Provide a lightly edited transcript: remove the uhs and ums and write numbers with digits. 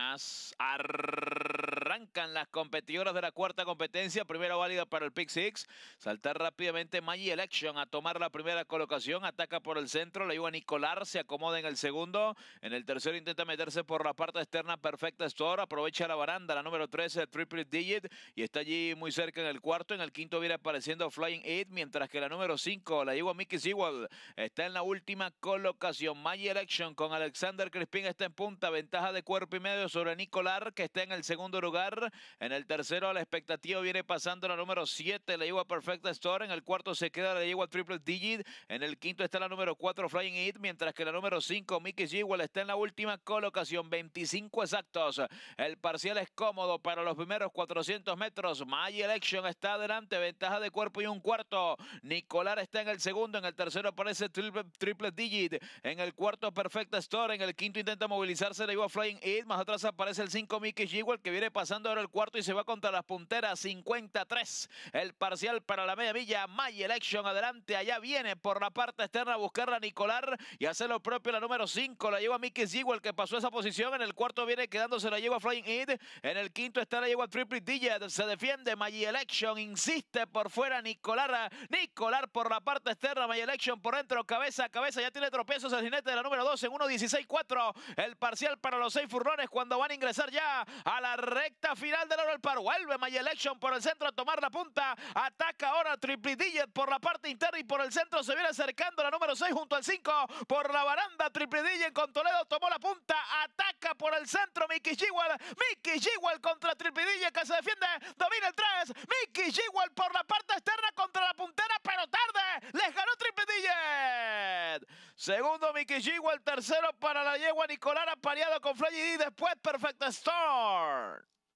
buenas. Arrancan las competidoras de la cuarta competencia. Primera válida para el Pick Six. Saltar rápidamente Maggi Election a tomar la primera colocación. Ataca por el centro. Le ayuda a Nicolar. Se acomoda en el segundo. En el tercero intenta meterse por la parte externa. Perfecta Store. Aprovecha la baranda. La número 13, Triple Digit. Y está allí muy cerca en el cuarto. En el quinto viene apareciendo Flying It. Mientras que la número 5, la lleva Mickey Sewell, está en la última colocación. Maggi Election con Alexander Crispin está en punta. Ventaja de cuerpo y medio sobre Nicolar, que está en el segundo lugar. En el tercero, a la expectativa, viene pasando la número 7, la lleva Perfecta Store. En el cuarto se queda, la lleva Triple Digit. En el quinto está la número 4, Flying It. Mientras que la número 5, Mickey Sewell, está en la última colocación. 25 exactos. El parcial es cómodo para los primeros 400 metros. Maggi Election está adelante. Ventaja de cuerpo y un cuarto. Nicolar está en el segundo. En el tercero aparece Triple Digit. En el cuarto, Perfecta Store. En el quinto intenta movilizarse, le lleva Flying It. Más atrás aparece el 5, Mickey Sewell, que viene pasando ahora el cuarto y se va contra las punteras. 53. El parcial para la media milla. Maggi Election adelante. Allá viene por la parte externa a buscarla a Nicolar y hace lo propio la número 5. La lleva Mickey Sewell, que pasó esa posición. En el cuarto viene quedándose, la lleva Flying It. En el quinto está, la lleva Triple Digit. Se defiende Maggi Election. Insiste por fuera Nicolar. Nicolar por la parte externa. Maggi Election por dentro. Cabeza a cabeza. Ya tiene tropiezos el jinete de la número 2 en 1.16.4. El parcial para los 6 furrones cuando van a ingresar ya a la recta final del oro del par. Vuelve Maggi Election por el centro a tomar la punta. Ataca ahora Triple Digit por la parte interna y por el centro se viene acercando la número 6 junto al 5. Por la baranda Triple Digit con Toledo tomó la punta. Ataca por el centro Mickey Sewell. Mickey Sewell contra Triple Digit que se defiende. Domina el 3. Mickey Sewell por la parte externa contra la puntera, pero tarde. Les ganó Triple Digit. Segundo Mickey Sewell. Tercero para la yegua Nicolar, apareado con Flying It. Después Perfecta Store.